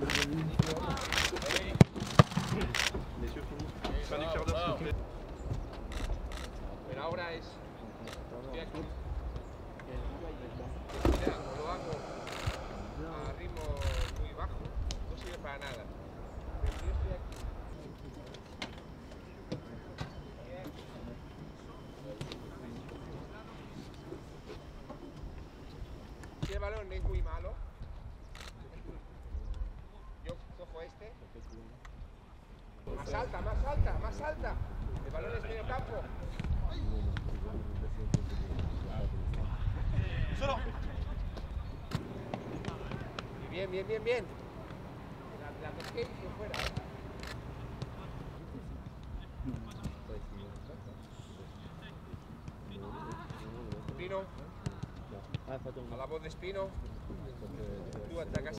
Fin du quart d'heure, s'il vous plaît. Pero ahora es... Estoy aquí. Mira, como lo hago a ritmo muy bajo, no sirve para nada. Pero yo estoy aquí. Si el balón es muy malo, yo cojo este. Más alta, más alta, más alta. El balón es medio campo. Solo. Bien, bien, bien, bien. La toqué y fue fuera. Espino. A la voz de Espino. Tú atacas.